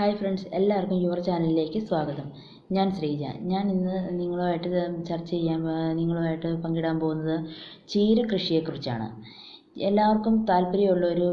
Hi friends, എല്ലാവർക്കും your ചാനലിലേക്ക് സ്വാഗതം. ഞാൻ ശ്രീജ. ഞാൻ ഇന്ന് നിങ്ങളുമായിട്ട് പങ്കിടാൻ പോകുന്നത് ചീര കൃഷിയെക്കുറിച്ചാണ്. എല്ലാവർക്കും താല്പര്യമുള്ള ഒരു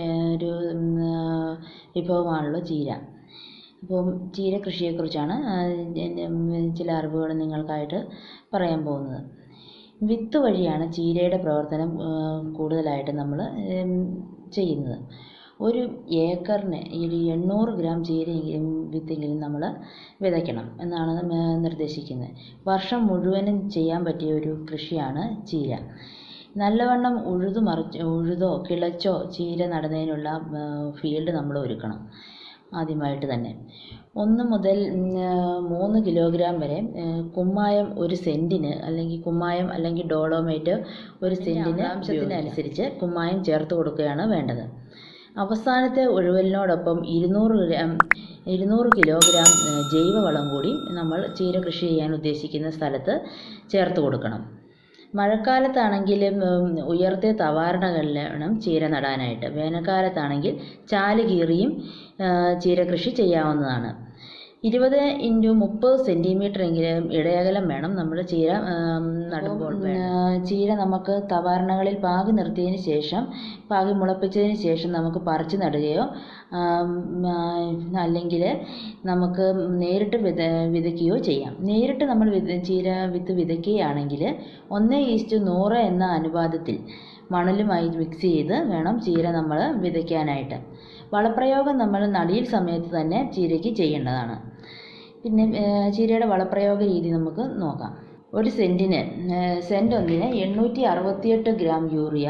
വിഭവമാണല്ലോ ചീര. അപ്പം ചീര കൃഷിയെക്കുറിച്ചാണ് ചില അറിവുകൾ നിങ്ങൾക്കായിട്ട് പറയാൻ പോകുന്നത്. വിത്ത് വഴിയാണ് ചീരയുടെ പ്രവർത്തനം കൂടുതലായിട്ട് നമ്മൾ ചെയ്യുന്നത്. ഒരു ഏക്കറിന് 800 ഗ്രാം ചീരയെങ്കിലും വിത്തെങ്കിലും നമ്മൾ വിതയ്ക്കണം എന്നാണ് നിർദ്ദേശിക്കുന്നത്. വർഷം മുഴുവനും ചെയ്യാൻ പറ്റിയ ഒരു കൃഷിയാണ് ചീര. നല്ലവണ്ണം ഉഴുതോ കിളച്ചോ ചീര നടുന്നതിനുള്ള ഫീൽഡ് നമ്മൾ ഒരുക്കണം. ആദ്യമായിട്ട് തന്നെ 1 മുതൽ 3 കിലോഗ്രാം വരെ കുമ്മായം ഒരു സെൻറ്റിന് അല്ലെങ്കിൽ ഡോളോമേറ്റ് ഒരു സെൻറ്റിന് ആവശ്യത്തിനനുസരിച്ച് കുമ്മായം ചേർത്ത് കൊടുക്കുകയാണ് വേണ്ടത്. അവസാനത്തെ ഉഴുവലിനോടൊപ്പം 200 കിലോഗ്രാം ജൈവവളം കൂടി നമ്മൾ ചീര കൃഷി ചെയ്യാൻ ഉദ്ദേശിക്കുന്ന സ്ഥലത്ത് ചേർത്ത് കൊടുക്കണം. മഴക്കാലത്താണെങ്കിൽ ഉയർത്തിയ തവാരണകളിൽ വേണം ചീര നടാനായിട്ട്. വേനൽക്കാലത്താണെങ്കിൽ ചാല് കീറിയും ചീര കൃഷി ചെയ്യാവുന്നതാണ്. 20 × 30 സെൻറ്റിമീറ്ററെങ്കിലും ഇടയകലം വേണം നമ്മൾ ചീര നടുമ്പോൾ. ചീര നമുക്ക് തവാരണകളിൽ പാകി മുളപ്പിച്ചതിന് ശേഷം നമുക്ക് പറിച്ച് നടുകയോ അല്ലെങ്കിൽ നമുക്ക് നേരിട്ട് വിതയ്ക്കുകയോ ചെയ്യാം. നേരിട്ട് നമ്മൾ ചീര വിത്ത് വിതയ്ക്കുകയാണെങ്കിൽ 1:100 എന്ന അനുപാതത്തിൽ മണലുമായി മിക്സ് ചെയ്ത് വേണം ചീര നമ്മൾ വിതയ്ക്കാനായിട്ട്. വളപ്രയോഗം നമ്മൾ നടീൽ സമയത്ത് തന്നെ ചീരയ്ക്ക് ചെയ്യേണ്ടതാണ്. പിന്നെ ചീരയുടെ വളപ്രയോഗ രീതി നമുക്ക് നോക്കാം. ഒരു സെൻറ്റ് ഒന്നിന് 868 gram urea,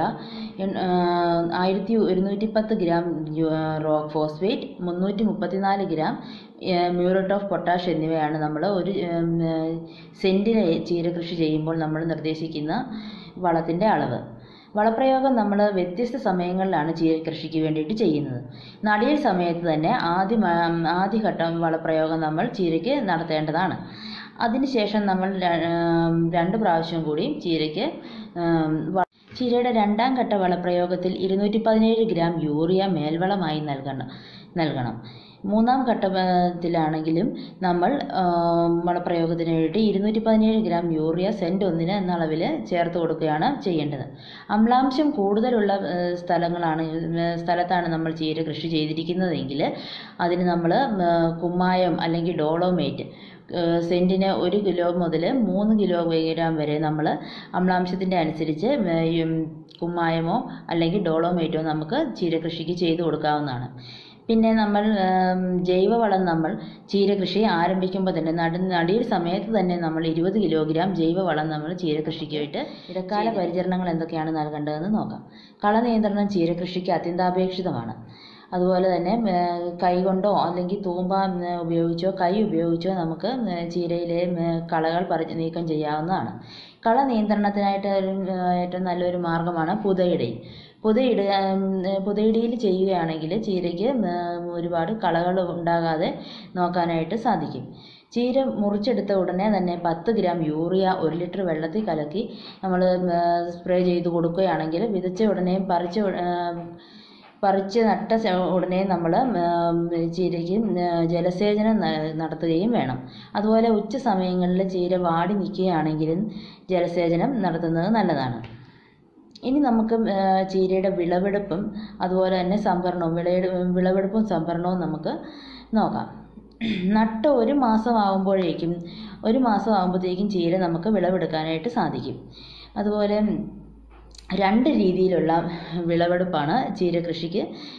1110 gram rock phosphate, 334 gram muriate of potash എന്നിവയാണ് നമ്മൾ ഒരു സെൻറ്റിന് ചീര കൃഷി ചെയ്യുമ്പോൾ നമ്മൾ നിർദ്ദേശിക്കുന്ന വളത്തിൻ്റെ അളവ്. വളപ്രയോഗം നമ്മൾ വ്യത്യസ്ത സമയങ്ങളിലാണ് ചീര കൃഷിക്ക് വേണ്ടിയിട്ട് ചെയ്യുന്നത്. നടീൽ സമയത്ത് തന്നെ ആദ്യഘട്ടം വളപ്രയോഗം നമ്മൾ ചീരയ്ക്ക് നടത്തേണ്ടതാണ്. അതിനുശേഷം നമ്മൾ 2 പ്രാവശ്യം കൂടി ചീരയുടെ 2ാം ഘട്ട വളപ്രയോഗത്തിൽ 217 ഗ്രാം യൂറിയ മേൽവളമായി നൽകണം. 3ാം ഘട്ടത്തിലാണെങ്കിലും നമ്മൾ വളപ്രയോഗത്തിന് വേണ്ടി 217 ഗ്രാം യൂറിയ സെൻറ്റ് ഒന്നിന് എന്ന അളവിൽ ചേർത്ത് കൊടുക്കുകയാണ് ചെയ്യേണ്ടത്. അമ്ലാംശം കൂടുതലുള്ള സ്ഥലത്താണ് നമ്മൾ ചീര കൃഷി ചെയ്തിരിക്കുന്നതെങ്കിൽ അതിന് നമ്മൾ കുമ്മായം അല്ലെങ്കിൽ ഡോളോമേറ്റ് സെൻറ്റിന് 1 കിലോ മുതൽ 3 കിലോഗ്രാം വരെ നമ്മൾ അമ്ലാംശത്തിൻ്റെ അനുസരിച്ച് കുമ്മായമോ അല്ലെങ്കിൽ ഡോളോമേറ്റോ നമുക്ക് ചീര കൃഷിക്ക് ചെയ്തു കൊടുക്കാവുന്നതാണ്. പിന്നെ നമ്മൾ ജൈവവളം നമ്മൾ ചീര കൃഷി ആരംഭിക്കുമ്പോൾ തന്നെ നടീൽ സമയത്ത് തന്നെ നമ്മൾ 20 കിലോഗ്രാം ജൈവവളം നമ്മൾ ചീര കൃഷിക്കായിട്ട് ഇടക്കാല പരിചരണങ്ങൾ എന്തൊക്കെയാണ് നൽകേണ്ടതെന്ന് നോക്കാം. കളനിയന്ത്രണം ചീര കൃഷിക്ക് അത്യന്താപേക്ഷിതമാണ്. അതുപോലെ തന്നെ കൈകൊണ്ടോ അല്ലെങ്കിൽ തൂമ്പ ഉപയോഗിച്ചോ കൈ ഉപയോഗിച്ചോ നമുക്ക് ചീരയിലെ കളകൾ നീക്കം ചെയ്യാവുന്നതാണ്. കള നിയന്ത്രണത്തിനായിട്ട് ഏറ്റവും നല്ലൊരു മാർഗ്ഗമാണ് പുതയിടൽ. പുതയിടയിൽ ചെയ്യുകയാണെങ്കിൽ ചീരയ്ക്ക് ഒരുപാട് കളകൾ ഉണ്ടാകാതെ നോക്കാനായിട്ട് സാധിക്കും. ചീര മുറിച്ചെടുത്ത ഉടനെ തന്നെ 10 ഗ്രാം യൂറിയ 1 ലിറ്റർ വെള്ളത്തിൽ കലക്കി നമ്മൾ സ്പ്രേ ചെയ്ത് കൊടുക്കുകയാണെങ്കിൽ വിതച്ച ഉടനെയും പറിച്ച് നട്ട ഉടനെ നമ്മൾ ചീരയ്ക്ക് ജലസേചനം നടത്തുകയും വേണം. അതുപോലെ ഉച്ച സമയങ്ങളിൽ ചീര വാടി നിൽക്കുകയാണെങ്കിലും ജലസേചനം നടത്തുന്നത് നല്ലതാണ്. ഇനി നമുക്ക് ചീരയുടെ വിളവെടുപ്പും അതുപോലെ തന്നെ വിളവെടുപ്പും സംഭരണവും നമുക്ക് നോക്കാം. നട്ട് 1 മാസം ആകുമ്പോഴത്തേക്കും ചീര നമുക്ക് വിളവെടുക്കാനായിട്ട് സാധിക്കും. അതുപോലെ 2 രീതിയിലുള്ള വിളവെടുപ്പാണ് ചീര കൃഷിക്ക്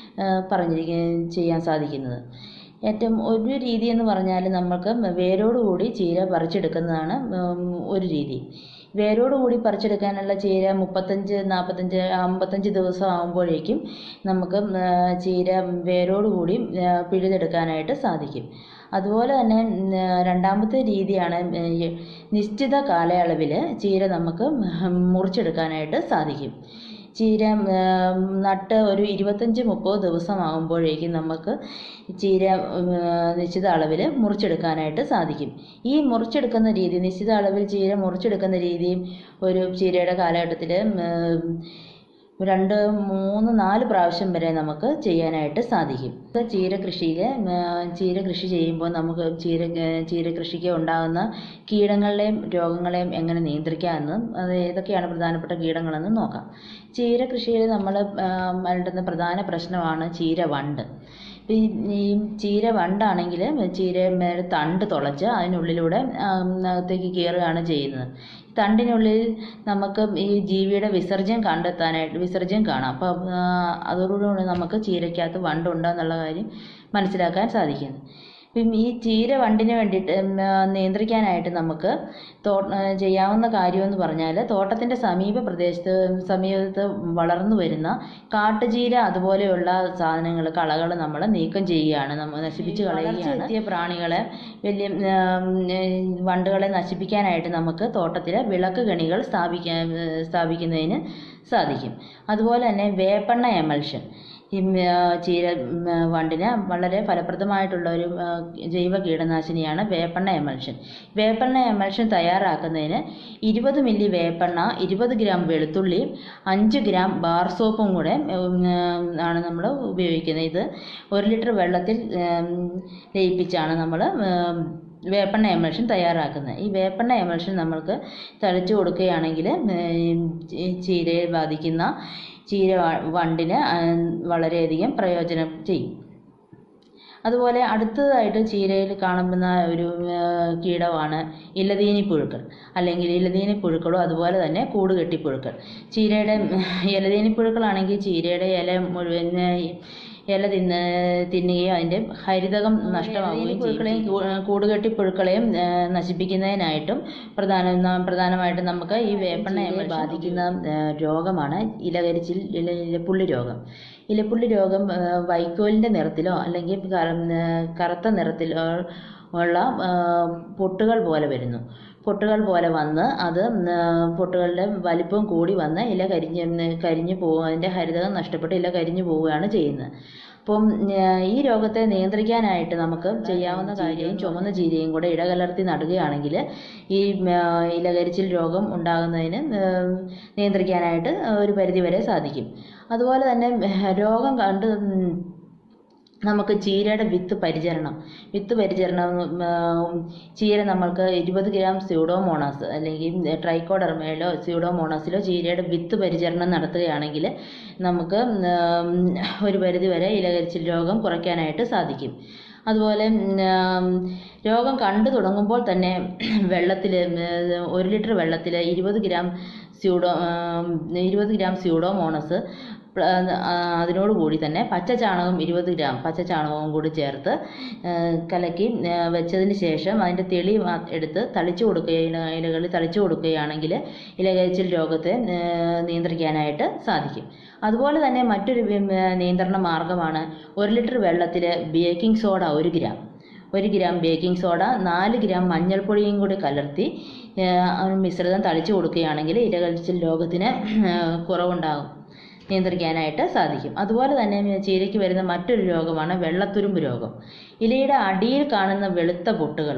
ചെയ്യാൻ സാധിക്കുന്നത്. ഒരു രീതി എന്ന് പറഞ്ഞാൽ നമുക്ക് വേരോടുകൂടി ചീര പറിച്ചെടുക്കുന്നതാണ് ഒരു രീതി. വേരോടുകൂടി പറിച്ചെടുക്കാനുള്ള ചീര 35, 45, 55 ദിവസം ആകുമ്പോഴേക്കും നമുക്ക് ചീര വേരോടുകൂടി പിഴുതെടുക്കാനായിട്ട് സാധിക്കും. അതുപോലെ തന്നെ 2ാമത്തെ രീതിയാണ് നിശ്ചിത കാലയളവിൽ ചീര നമുക്ക് മുറിച്ചെടുക്കാനായിട്ട് സാധിക്കും. ചീര നട്ട് ഒരു 25-30 ദിവസം ആകുമ്പോഴേക്കും നമുക്ക് ചീര നിശ്ചിത അളവിൽ മുറിച്ചെടുക്കാനായിട്ട് സാധിക്കും. ഈ മുറിച്ചെടുക്കുന്ന രീതി, നിശ്ചിത അളവിൽ ചീര മുറിച്ചെടുക്കുന്ന രീതിയും ഒരു ചീരയുടെ കാലഘട്ടത്തിൽ 2, 3, 4 പ്രാവശ്യം വരെ നമുക്ക് ചെയ്യാനായിട്ട് സാധിക്കും. ചീര കൃഷി ചെയ്യുമ്പോൾ നമുക്ക് ചീര കൃഷിക്ക് ഉണ്ടാകുന്ന കീടങ്ങളെയും രോഗങ്ങളെയും എങ്ങനെ നിയന്ത്രിക്കാമെന്നും അത് ഏതൊക്കെയാണ് പ്രധാനപ്പെട്ട കീടങ്ങളെന്നും നോക്കാം. ചീര കൃഷിയിൽ നമ്മൾ അലട്ടുന്ന പ്രധാന പ്രശ്നമാണ് ചീരവണ്ട്. ഈ ചീര വണ്ടാണെങ്കിൽ ചീരയുടെ തണ്ട് തുളച്ച് അതിനുള്ളിലൂടെ അകത്തേക്ക് കയറുകയാണ് ചെയ്യുന്നത്. തണ്ടിനുള്ളിൽ നമുക്ക് ഈ ജീവിയുടെ വിസർജ്യം കാണാം. അപ്പം അതോടുകൂടി നമുക്ക് ചീരയ്ക്കകത്ത് വണ്ടുണ്ടെന്നുള്ള കാര്യം മനസ്സിലാക്കാൻ സാധിക്കുന്നു. ഈ ചീര വണ്ടിന് വേണ്ടിയിട്ട് നിയന്ത്രിക്കാനായിട്ട് നമുക്ക് ചെയ്യാവുന്ന കാര്യമെന്ന് പറഞ്ഞാൽ തോട്ടത്തിൻ്റെ സമീപത്ത് വളർന്നു വരുന്ന കാട്ടുചീര അതുപോലെയുള്ള കളകൾ നമ്മൾ നീക്കം ചെയ്യുകയാണ്, നമ്മൾ നശിപ്പിച്ച് കളയുകയാണ്. എത്തിയ പ്രാണികളെ വണ്ടുകളെ നശിപ്പിക്കാനായിട്ട് നമുക്ക് തോട്ടത്തിലെ വിളക്ക് കെണികൾ സ്ഥാപിക്കുന്നതിന് സാധിക്കും. അതുപോലെ തന്നെ വേപ്പെണ്ണ എമൽഷൻ ഈ ചീര വണ്ടിന് വളരെ ഫലപ്രദമായിട്ടുള്ള ഒരു ജൈവ കീടനാശിനിയാണ് വേപ്പെണ്ണ എമൽഷൻ തയ്യാറാക്കുന്നതിന് 20 മില്ലി വേപ്പെണ്ണ, 20 ഗ്രാം വെളുത്തുള്ളിയും 5 ഗ്രാം ബാർ സോപ്പും കൂടെ ആണ് നമ്മൾ ഉപയോഗിക്കുന്നത്. ഇത് 1 ലിറ്റർ വെള്ളത്തിൽ ലയിപ്പിച്ചാണ് നമ്മൾ വേപ്പെണ്ണ എമൽഷൻ തയ്യാറാക്കുന്നത്. ഈ വേപ്പെണ്ണ എമൽഷൻ നമ്മൾക്ക് തളിച്ചു കൊടുക്കുകയാണെങ്കിൽ ചീരയെ ബാധിക്കുന്ന ചീര വണ്ടിന് വളരെയധികം പ്രയോജനം ചെയ്യും. അതുപോലെ അടുത്തതായിട്ട് ചീരയിൽ കാണുന്ന ഒരു കീടമാണ് ഇലതീനിപ്പുഴുക്കൾ അല്ലെങ്കിൽ ഇലതീനിപ്പുഴുക്കളോ അതുപോലെ തന്നെ കൂടുകെട്ടിപ്പുഴുക്കൾ. ചീരയുടെ ഇലതീനിപ്പുഴുക്കളാണെങ്കിൽ ചീരയുടെ ഇല മുഴുവൻ തിന്നുകയും അതിൻ്റെ ഹരിതകം നഷ്ടമാവുകയും ചെയ്യും. കൂടുകെട്ടിപ്പുഴുക്കളെയും നശിപ്പിക്കുന്നതിനായിട്ടും പ്രധാനമായിട്ടും നമുക്ക് ഈ വേപ്പെണ്ണ ബാധിക്കുന്ന രോഗമാണ് ഇലപ്പുള്ളി രോഗം. ഇലപ്പുള്ളി രോഗം വൈക്കോലിൻ്റെ നിറത്തിലോ അല്ലെങ്കിൽ കറുത്ത നിറത്തിലോ ഉള്ള പൊട്ടുകൾ പോലെ വന്ന് അത് പൊട്ടുകളുടെ വലിപ്പം കൂടി വന്ന് ഇല കരിഞ്ഞു പോകും. അതിൻ്റെ ഹരിതകം നഷ്ടപ്പെട്ട് ഇല കരിഞ്ഞു പോവുകയാണ് ചെയ്യുന്നത്. അപ്പം ഈ രോഗത്തെ നിയന്ത്രിക്കാനായിട്ട് നമുക്ക് ചെയ്യാവുന്ന കാര്യം ചുമന്ന ചീരയും കൂടെ ഇടകലർത്തി നടുകയാണെങ്കിൽ ഈ ഇലകരിച്ചിൽ രോഗം ഉണ്ടാകുന്നതിന് നിയന്ത്രിക്കാനായിട്ട് ഒരു പരിധിവരെ സാധിക്കും. അതുപോലെ തന്നെ രോഗം കണ്ട് നമുക്ക് ചീരയുടെ വിത്ത് പരിചരണം ചീര നമ്മൾക്ക് 20 ഗ്രാം സ്യൂഡോമോണാസ് അല്ലെങ്കിൽ ട്രൈക്കോഡെർമയിലോ സ്യൂഡോമോണാസിലോ ചീരയുടെ വിത്ത് പരിചരണം നടത്തുകയാണെങ്കിൽ നമുക്ക് ഒരു പരിധിവരെ ഇലകരിച്ചിൽ രോഗം കുറയ്ക്കാനായിട്ട് സാധിക്കും. അതുപോലെ രോഗം കണ്ടു തുടങ്ങുമ്പോൾ തന്നെ 1 ലിറ്റർ വെള്ളത്തിൽ 20 ഗ്രാം സ്യൂഡോമോണസ് അതിനോടുകൂടി തന്നെ പച്ചച്ചാണകം 20 ഗ്രാം പച്ചച്ചാണകവും കൂടി ചേർത്ത് കലക്കി വെച്ചതിന് ശേഷം അതിൻ്റെ തെളി എടുത്ത് ഇലകളിൽ തളിച്ചു കൊടുക്കുകയാണെങ്കിൽ ഇലകരിച്ചിൽ രോഗത്തെ നിയന്ത്രിക്കാനായിട്ട് സാധിക്കും. അതുപോലെ തന്നെ മറ്റൊരു നിയന്ത്രണ മാർഗമാണ് 1 ലിറ്റർ വെള്ളത്തിൽ baking soda 1 gram baking soda 4 gram മഞ്ഞൾപ്പൊടിയും കൂടി കലർത്തി മിശ്രിതം തളിച്ചു കൊടുക്കുകയാണെങ്കിൽ ഇലകരിച്ചിൽ രോഗത്തിന് കുറവുണ്ടാകും, നിയന്ത്രിക്കാനായിട്ട് സാധിക്കും. അതുപോലെ തന്നെ ചീരയ്ക്ക് വരുന്ന മറ്റൊരു രോഗമാണ് വെള്ളത്തുരുമ്പ് രോഗം. ഇലയുടെ അടിയിൽ കാണുന്ന വെളുത്ത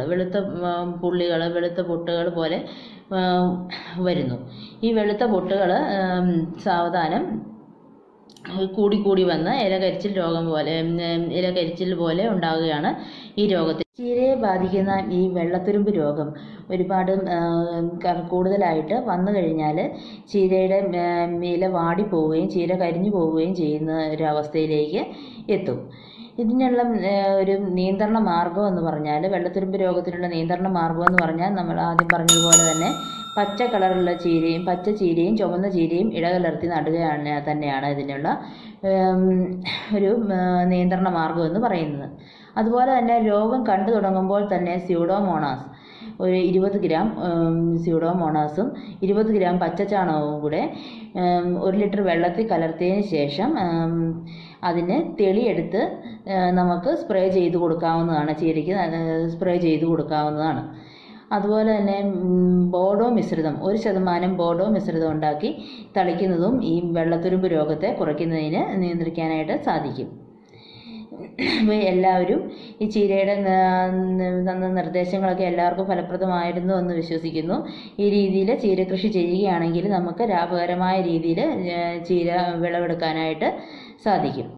പൊട്ടുകൾ പോലെ വരുന്നു. ഈ വെളുത്ത പൊട്ടുകൾ സാവധാനം കൂടി വന്ന് ഇലകരിച്ചിൽ പോലെ ഉണ്ടാകുകയാണ് ഈ രോഗത്തിൽ. ചീരയെ ബാധിക്കുന്ന ഈ വെള്ളത്തുരുമ്പ് രോഗം ഒരുപാട് കൂടുതലായിട്ട് വന്നു കഴിഞ്ഞാൽ ചീരയുടെ ഇല വാടിപ്പോവുകയും ചീര കരിഞ്ഞു പോവുകയും ചെയ്യുന്ന ഒരവസ്ഥയിലേക്ക് എത്തും. ഇതിനുള്ള ഒരു നിയന്ത്രണ മാർഗം എന്ന് പറഞ്ഞാൽ വെള്ളത്തുരുമ്പ് രോഗത്തിനുള്ള നിയന്ത്രണ മാർഗം എന്ന് പറഞ്ഞാൽ നമ്മൾ ആദ്യം പറഞ്ഞതുപോലെ തന്നെ പച്ച കളറുള്ള പച്ച ചീരയും ചുവന്ന ചീരയും ഇടകലർത്തി തന്നെയാണ് ഇതിനുള്ള ഒരു നിയന്ത്രണ മാർഗം എന്ന് പറയുന്നത്. അതുപോലെ തന്നെ രോഗം കണ്ടു തുടങ്ങുമ്പോൾ തന്നെ സ്യൂഡോമോണാസ് ഒരു 20 ഗ്രാം സ്യൂഡോമോണാസും 20 ഗ്രാം പച്ചച്ചാണകവും കൂടെ 1 ലിറ്റർ വെള്ളത്തിൽ കലർത്തിയതിന് ശേഷം അതിന് തെളിയെടുത്ത് നമുക്ക് സ്പ്രേ ചെയ്ത് കൊടുക്കാവുന്നതാണ്. ചീരയ്ക്ക് സ്പ്രേ ചെയ്ത് കൊടുക്കാവുന്നതാണ്. അതുപോലെ തന്നെ ബോഡോ മിശ്രിതം 1% ബോഡോ മിശ്രിതം ഉണ്ടാക്കി തളിക്കുന്നതും ഈ വെള്ളത്തുരുമ്പ് രോഗത്തെ നിയന്ത്രിക്കാനായിട്ട് സാധിക്കും. അപ്പോൾ എല്ലാവരും ഈ ചീരയുടെ തന്ന നിർദ്ദേശങ്ങളൊക്കെ എല്ലാവർക്കും ഫലപ്രദമായിരുന്നു എന്ന് വിശ്വസിക്കുന്നു. ഈ രീതിയിൽ ചീര കൃഷി ചെയ്യുകയാണെങ്കിൽ നമുക്ക് ലാഭകരമായ രീതിയിൽ ചീര വിളവെടുക്കാനായിട്ട് സാധിക്കും.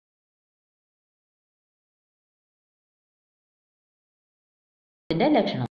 ലക്ഷണം